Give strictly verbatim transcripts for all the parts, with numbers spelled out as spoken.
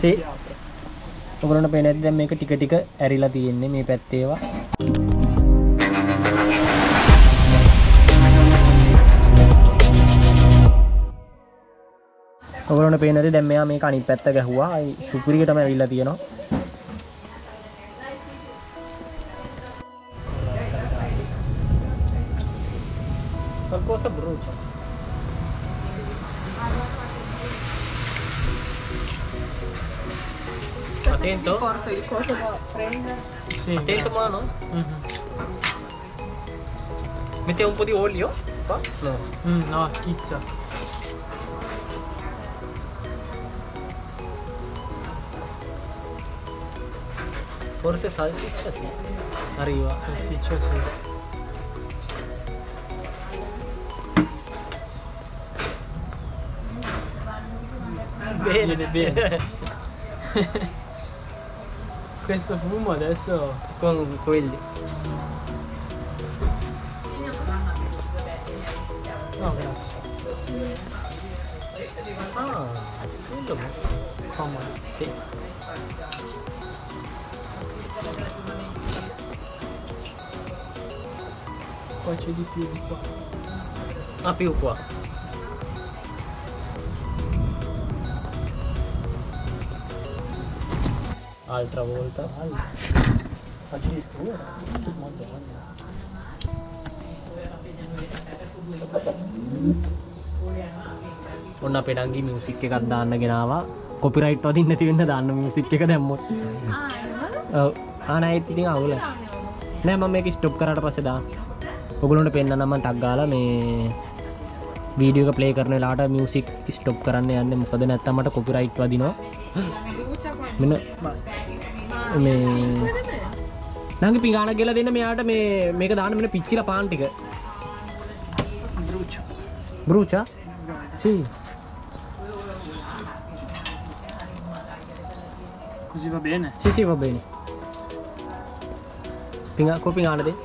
See. ඔයගොල්ලන්ට පේන්නේ නැද්ද දැන් මේක ටික ටික ඇරිලා තියෙන්නේ මේ පැත්තේ ඒවා. ඔයගොල්ලන්ට පේන්නේ නැද්ද දැන් මෙයා මේක අනිත් පැත්ත ගැහුවා. අයි සුපිරියටම ඇවිල්ලා තියෙනවා. Qualcosa brucia. Attento. Porto il coso da prendere. Sì. Attento mano. Mm-hmm. Metti un po' di olio qua? No. Mm, no, schizza. Forse salsiccia sì. Arriva. Salsiccia sì. Bene, bene. Questo fumo adesso con quelli. No, grazie. Ah, molto bene. Comodo. Sì. Qua c'è di più di qua. Ah, più qua. Altra volta. Addirittura. Madonna. ඔන්න අපේ නංගි music එකක් දාන්න ගෙනාවා. Copyright වදින්න නැති වෙන්න දාන්න music එක දැම්මොත්. Ah, ඔව්. ආ නෑ ඉතින් අවුල. නෑ මම මේක ස්ටොප් කරාට පස්සේ දාන්න. ඔයගොල්ලන්ට පෙන්නන්න මම ටග් ගාලා මේ වීඩියෝ එක ප්ලේ කරන වෙලාවට මියුසික් ස්ටොප් කරන්න යන්නේ මොකද නැත්තම් මට කොපිරයිට් වදිනවා. මෙන්න මේ නංගි පිඟානක් ගෙලා දෙන්න මෙයාට මේ මේක දාන්න මෙන්න පිච්චිලා පාන් ටික. Brucia. Brucia? Sì. Così va bene? Sì, sì, va bene. Pinga, ko pingana de.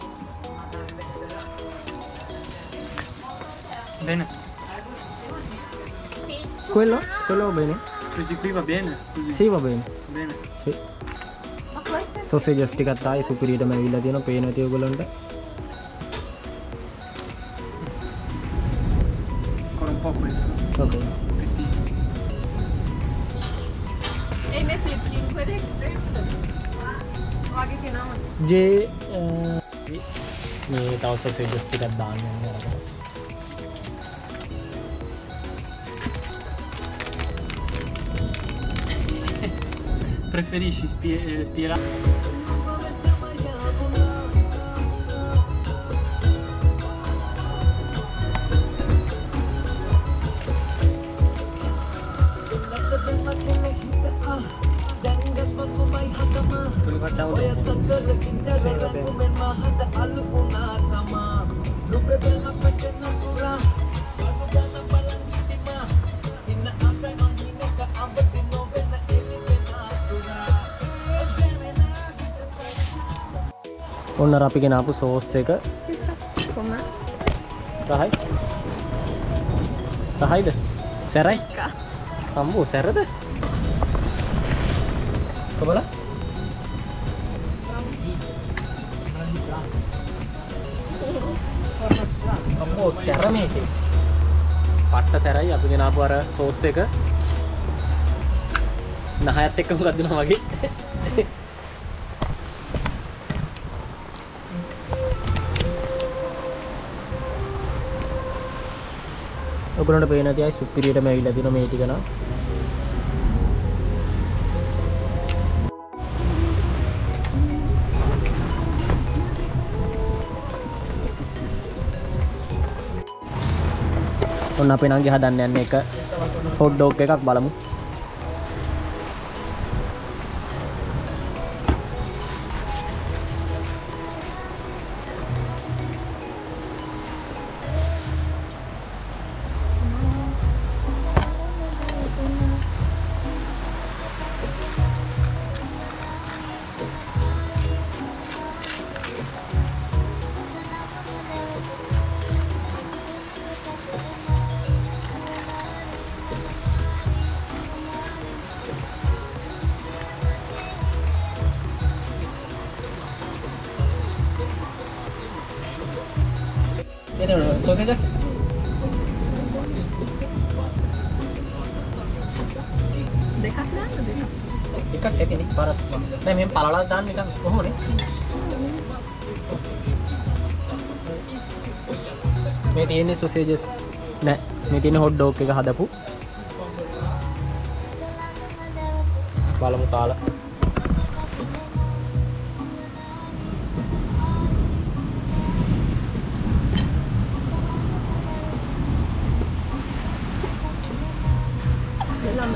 Bene. Quello? Quello va bene? Questi qui va bene? Così. Sì, va bene. Bene. Sì. Sausages ටිකක් තායි සුපිරියටම ඇවිල්ලා තියෙනවා පේනවා ඉතින් ඔයගොල්ලන්ට. Ancora un po' questo. Okay. Un pochettino. E me flip cinque dei Guarda che no. J මේ තව sausages ටිකක් දාන්න ඕනේ අරගෙන. Preferisci spie- spirare? Quello facciamo ඔන්න අර අපි ගෙනාපු සෝස් එක Com'è? රහයි රහයිද සැරයි අම්බෝ සැරද කොබල අම්බෝ සැර මේකේ පට්ට සැරයි අපි ගෙනාපු අර සෝස් එක නහයත් එක්ක මොකක්ද දෙනවා වගේ ඔයගොල්ලන්ට පේන තියයි සුපිරියටම ඇවිල්ලා දින මේ ටික නා ඔන්න අපේ නංගි හදන්න යන්නේ එක හොට් ඩොග් එකක් බලමු එතකොට සොසේජස් දෙකක් දාන්න දෙකක්. එකක් ඇතිනේ පාරක්. නෑ මෙහෙම පළලා දාන්න නිකන් කොහොමනේ? මේ තියෙන්නේ සොසේජස් නෑ මේ තියෙන හොට් ඩොග් එක හදපු. බලමු කාලා. දෙලම.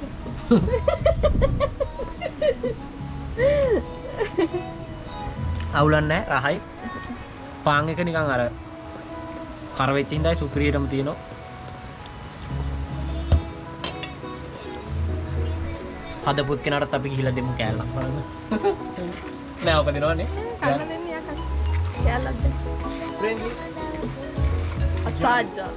අවුලක් නැහැ රහයි. පාන් එක නිකන් අර කර වෙච්ච හින්දායි සුපිරියටම තියෙනවා. හදපුත් කෙනාටත් අපි ගිහිල්ලා දෙමු කෑල්ලක් බලන්න. නෑ ඔක දෙනවනේ. කන්න දෙන්නේ යකන්. කෑල්ලක් දෙන්න. ෆ්‍රෙන්ඩ්ලි. අසාජ්ජා.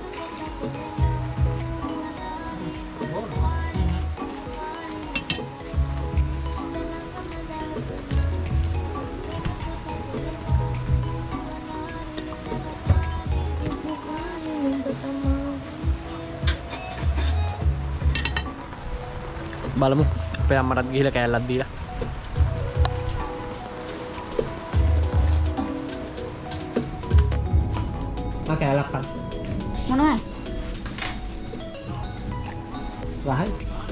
බලමු අපේ අම්මටත් ගිහිල්ලා කෑල්ලක් දීලා. ආ කෑල්ලක් ගන්න. මොනවද? රහයි.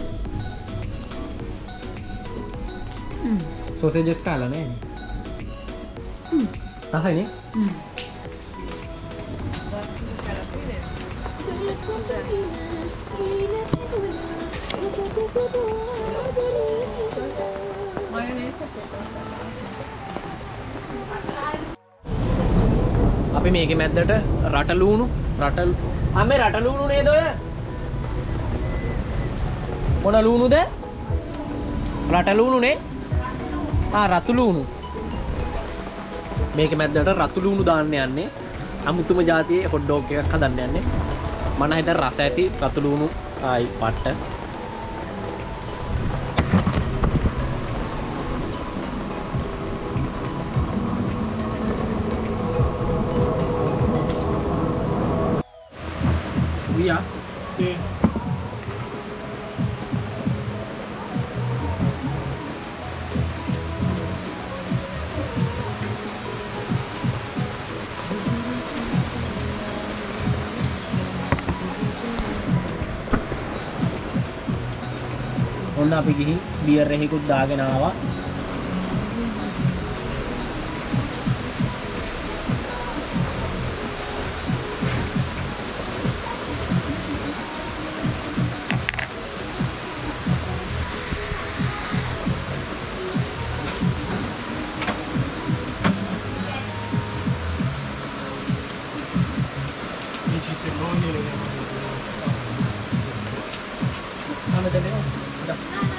හ්ම්. සොසේජස් කාලා නෑ. හ්ම්. රහයිනේ. හ්ම්. අපි මේකේ මැද්දට රටලූණු රටල් අම්මේ රටලූණු නේද ඔය මොන ලූණුද රටලූණු නේ ආ රතුලූණු මේකේ මැද්දට රතුලූණු දාන්න යන්නේ අමුතුම જાතියේ හොට් ඩොග් එකක් හදන්න යන්නේ මම හිතන රස ඇති රතුලූණු ආයි පට්ට via sì. ඔන්න අපි ගිහින් බියර් එකකුත් දාගෙන ආවා. dieci secondi e lo andiamo a vedere. Ah, vedete? Da.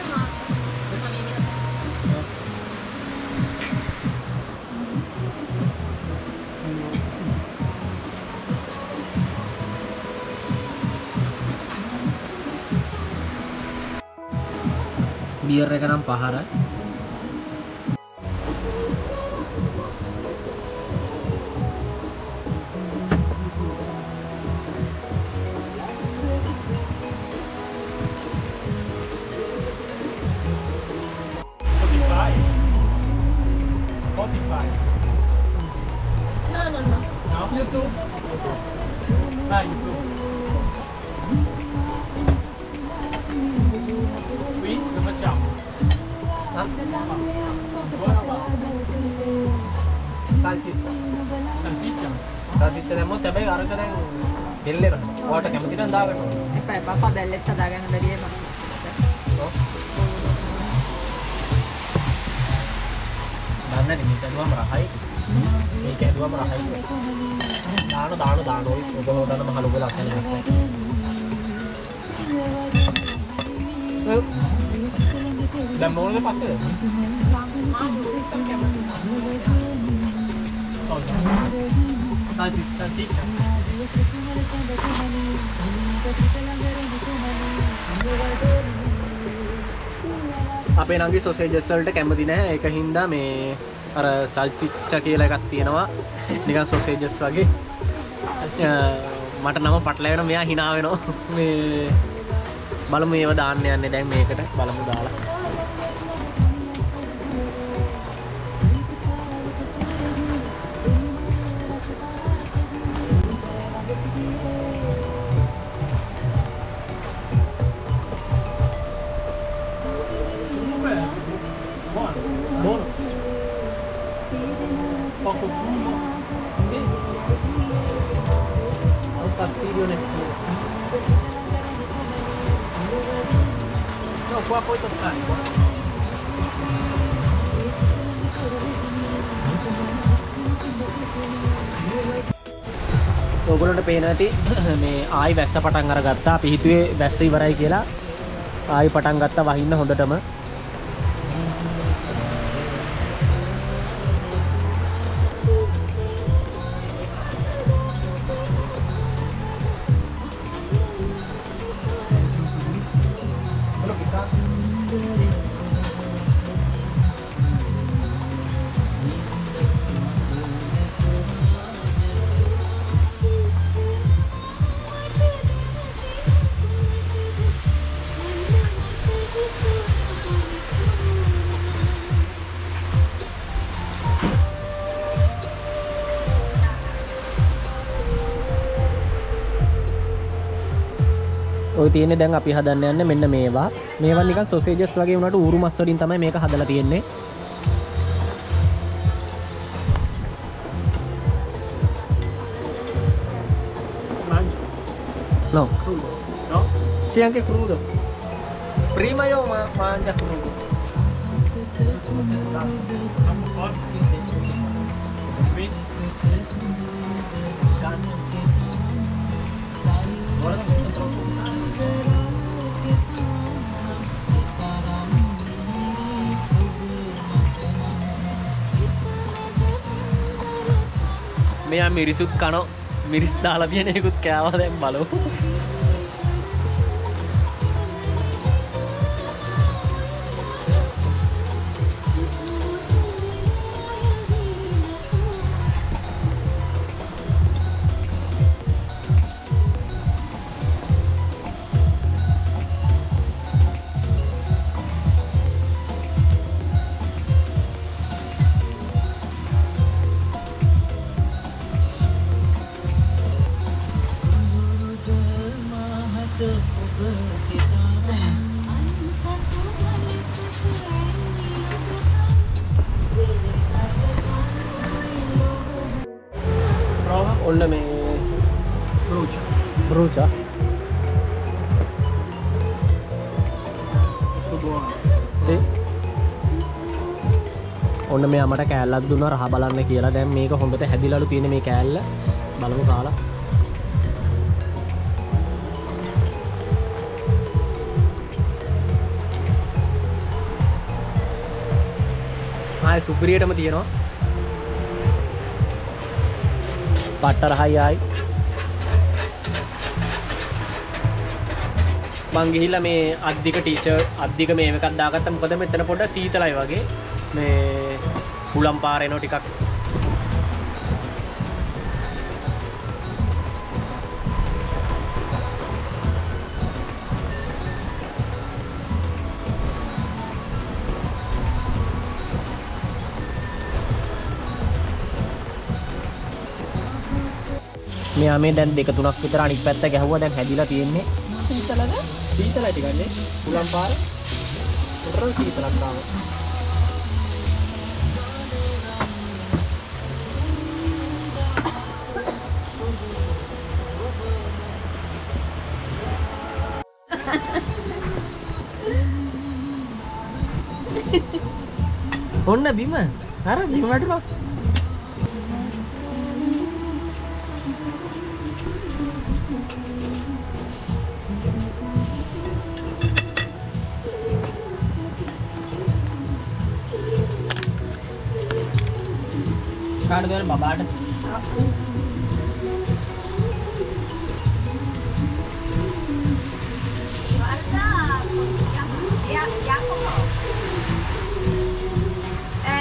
Biar එක නම් පහර Spotify? Spotify? No, no, no. No? YouTube. Ah, YouTube. Qui cosa facciamo? ah? Buona va. salsiccia Salsiccia? salsiccia දැම්මොත් හැබැයි අරක දැන් දෙල්ලෙනවා ඔයාලට කැමති නම් දාගන්න ඕනේ එපා එපා පදල්ලෙත් හදාගන්න බැරි ඒවා. ඔව් දාන්න නේ මේක දුවම රහයි මේක දුවම රහයි දාන දාන දාන ඔය ඔබ හොදන මහ ලොකු ලක්ෂණයක් දැන් මොනවද පස්සේද Salsiccia. Salsiccia. අපේ නංගි සොසේජස් වලට කැමති නැහැ ඒක හින්දා මේ අර සල්චිච්චා කියලා එකක් තියෙනවා නිකන් සොසේජස් වගේ මට නම පටලැවෙන මෙයා hina වෙනවා මේ බලමු ඒව දාන්න යන්නේ දැන් මේකට බලමු දාලා Buono. Poco fumo. Sì. non fastidio nessuno no qua puoi toccare qua ඔයගොල්ලන්ට පේන ඇති මේ ආයි වැස්ස පටන් අරගත්තා අපි හිතුවේ වැස්ස ඉවරයි කියලා ආයි පටන් ගත්තා වහින්න හොඳටම ඔය තියෙන්නේ දැන් අපි හදන්න යන්නේ මෙන්න මේවා. මේවා නිකන් සොසේජස් වගේ වුණාට ඌරු මස් වලින් තමයි මේක හදලා තියෙන්නේ. No. Crudo. No? Sì, anche crudo. Prima io ma mangia crudo. Troppo forte. Qui. Gancio. Guarda che sono troppo. මෙයා මිරිසුත් කනෝ මිරිස් දාලා තියෙන එකකුත් කෑවා දැන් බලමු. Prova. ඔන්න මේ Brucia. බරූචා Tutto buono. see ඔන්න මෙයා මට කෑල්ලක් දුන්නා රහ බලන්න කියලා. දැන් මේක හොඳට හැදිලාලු තියෙන මේ කෑල්ල බලමු කාලා. ආයි සුපිරියටම තියෙනවා. පට්ට රහයි ආයි. මං ගිහිල්ලා මේ අද්දික ටී-ෂර්ට් අද්දික මේව එකක් දාගත්තා. මොකද මෙතන පොඩ සීතලයි වගේ. මේ හුලම් පාර එනවා ටිකක්. මෙයා මේ දැන් දෙක තුනක් විතර අනිත් පැත්ත ගැහුවා. දැන් හැදිලා තියෙන්නේ. සීතලද? සීතලයි ටිකක් නේ. හුලම් පාර. උඩරන් සීතලක් ආවා. ඔන්න බිම අර බිම වැටුණා. කාටද ඔය බබාට?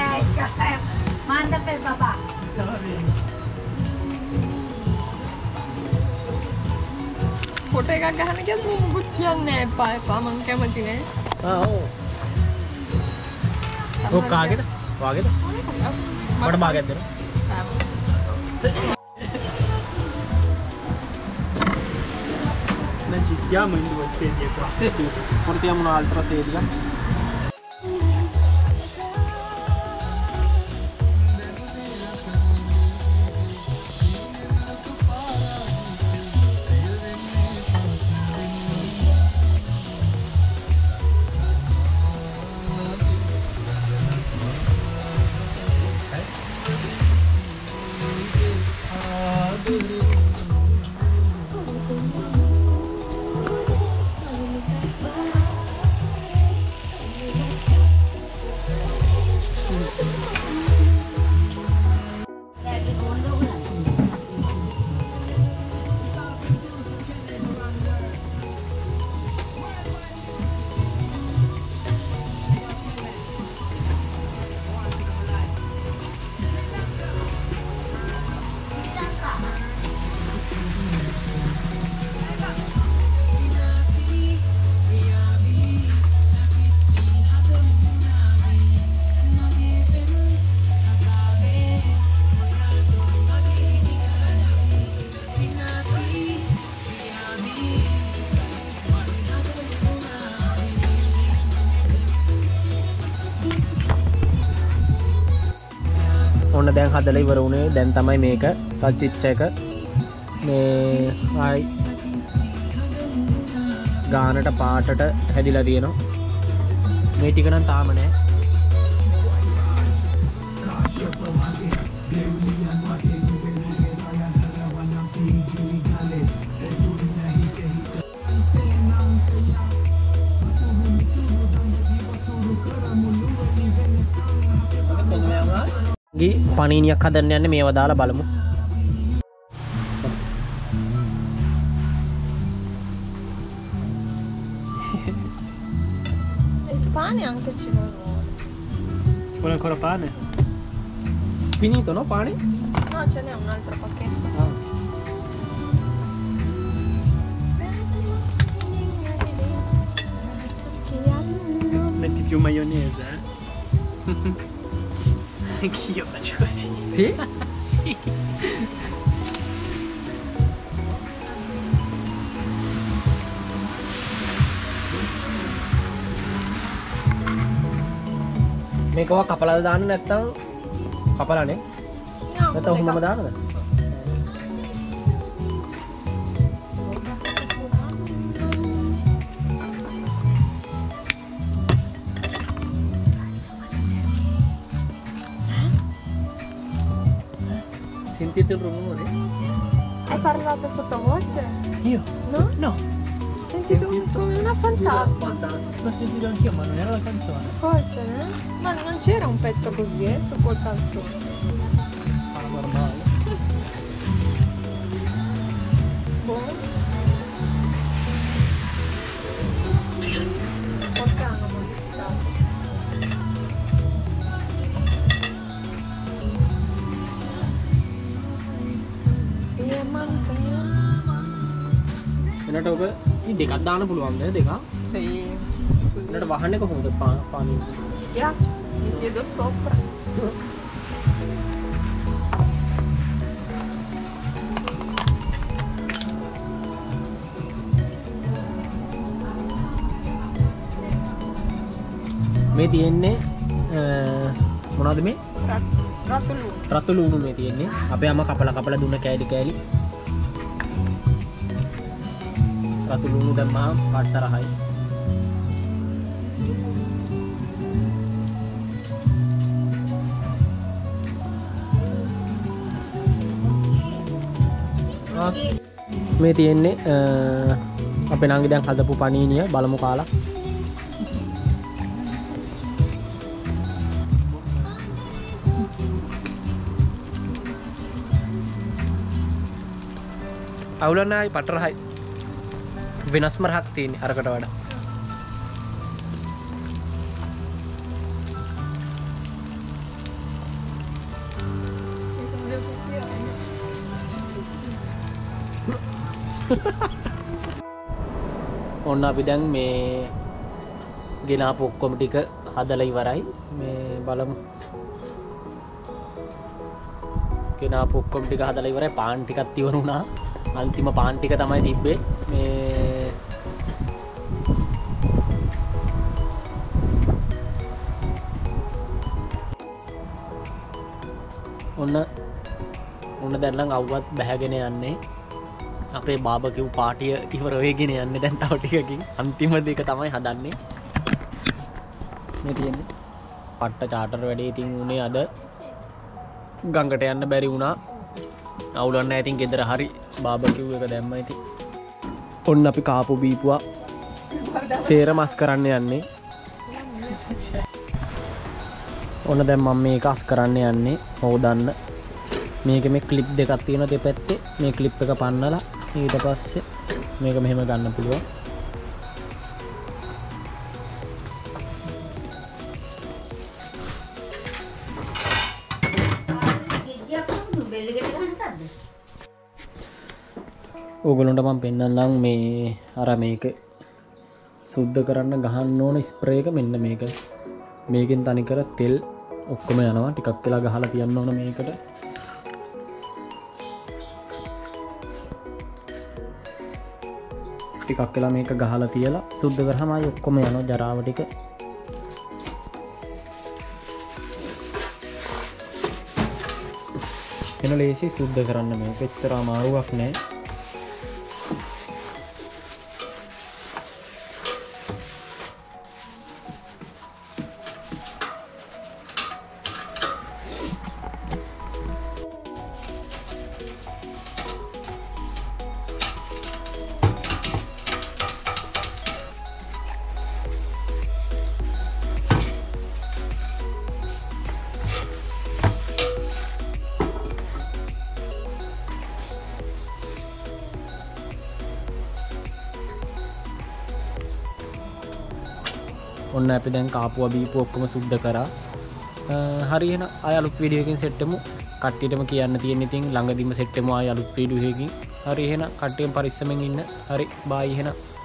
Manda per papà. ෆෝටෝ එකක් ගහන්න කියද්දි මම මොකුත් කියන්නේ එපා එපා මං කැමති නෑ. ආ ඔව්. ඔක් කාගේද? වාගේද? මට භාගයක් දෙන්න. Non ci stiamo in due sedie qua. Sì, sì, portiamo un'altra sedia. ඔන්න දැන් හදලා ඉවර වුණේ. දැන් තමයි මේක සල්චිච්ච එක මේ ආයි ගානට පාටට හැදිලා තියෙනවා. මේ ටික නම් තාම නෑ. පණීනියක් හදන්න යන්නේ මේව දාලා බලමු. Il pane anche ce l'ho. Vuole ancora pane? Finito, no pane? No, ce n'è un altro pacchetto. Ah. Metti più maionese, eh? Anch'io faccio così. Sì? Sì. මේකව කපලාද දාන්න නැත්නම් කපලානේ? No, නැත්නම් ඔහොමම දාන්නද? Sentite il rumore? Hai parlato sottovoce? Io? No? No. Sentito come una fantasma. L'ho sentito anch'io, ma non era la canzone. Forse, eh? Ma non c'era un pezzo così, eh, su quel canzone. Paranormale. Boh. Perché hanno modificato? Io manca. එනට ඔබ මේ දෙකක් දාන්න පුළුවන්ද? දෙකක්. Sì. එනට වහන්නේ කොහොමද පානි? Ya, mi siedo sopra. මේ තියෙන්නේ මොනවද මේ? Ratu lungo. රතු ලුණු මේ තියෙන්නේ. අපේ අම්මා කපලා කපලා දුන්න කෑලි කෑලි. රතු ලුණු දැම්මම පාටතරහයි. මේ තියෙන්නේ අපේ නංගි දැන් හදපු පණීනිය බලමු කාලා. අවුලන්නයි පටරහයි වෙනස්ම රහක් තියෙන්නේ අරකට වඩා. ඔන්න අපි දැන් මේ ගෙනාපු ඔක්කොම ටික හදලා ඉවරයි. මේ බලමු. ගෙනාපු ඔක්කොම ටික හදලා ඉවරයි. පාන් ටිකක් ඉවර වුණා. අන්තිම පාන් ටික තමයි තිබ්බේ. මේ ඔන්න ඔන්න දැන් නම් අවුවත් බැහැගෙන යන්නේ. අපේ බාබකිව් පාටිය ඉවර වෙගෙන යන්නේ දැන් තව ටිකකින්. අන්තිම දෙක තමයි හදන්නේ. මේ තියෙන්නේ පට්ට චාටර් වැඩේ. ඉතින් උනේ අද ගඟට යන්න බැරි වුණා. අවුලක් නැහැ. ඉතින් ගෙදර හරි බාබකිව් එක දැම්මා. ඉතින් ඔන්න අපි කාපු බීපුවා සේර මස් කරන්න යන්නේ. ඔන්න දැන් මම මේක අස් කරන්න යන්නේ හොදන්න. මේක මේ ක්ලිප් දෙකක් තියෙනවා දෙපැත්තේ. මේ ක්ලිප් එක පන්නලා ඊට පස්සේ මේක මෙහෙම ගන්න පුළුවන්. ඕගොල්ලන්ට මම පෙන්නන්නම් මේ අර මේක සුද්ධ කරන්න ගහන්න ඕන ස්ප්‍රේ එක. මෙන්න මේක. මේකෙන් තනිකර තෙල් ඔක්කොම යනවා. ටිකක් වෙලා ගහලා තියන්න ඕන මේකට. ටිකක් වෙලා මේක ගහලා තියලා සුද්ධ කරාම ආයි ඔක්කොම යනවා ජරාව ටික. එන ලේසි සුද්ධ කරන්න මේක. එච්චර අමාරුවක් නෑ. ඔන්න අපි දැන් කාපුවා බීපුව ඔක්කොම සුද්ධ කරා. හරි එහෙනම් ආය අලුත් වීඩියෝ එකකින් සෙට් වෙමු. කට්ටියටම කියන්න තියෙන ඉතින් ළඟදිම සෙට් වෙමු ආය අලුත් වීඩියෝ එකකින්. හරි එහෙනම් කට්ටියම පරිස්සමෙන් ඉන්න. හරි බායි එහෙනම්.